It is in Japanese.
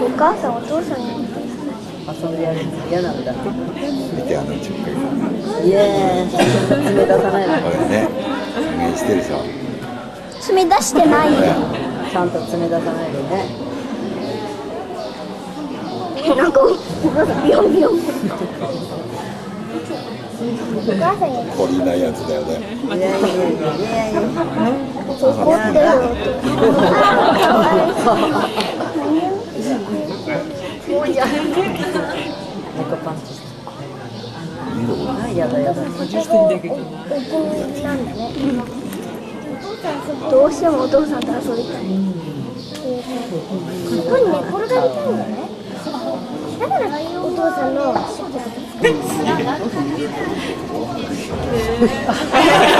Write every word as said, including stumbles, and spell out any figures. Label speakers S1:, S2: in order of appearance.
S1: お母さんお父さんに
S2: 遊んでやるの嫌なんだ。
S3: 見てあのちっかい。
S2: イエーイ。詰め出さないの。
S3: これね、加減してるでしょ。
S1: 詰め出してないよ。
S2: ちゃんと詰め出さないでね。
S1: なんかお母さんビヨンビヨン。お母さんや
S3: 懲りないやつだよね。
S2: いやいやいやいやいや。
S1: 怒ってるよ。もういや。
S2: 猫パンチして。
S3: いいの？
S2: あ、やだやだ。
S1: お気になんだね。どうしてもお父さんと遊びたい。ここに寝転がりたいんだね。だからお父さんの尻尾が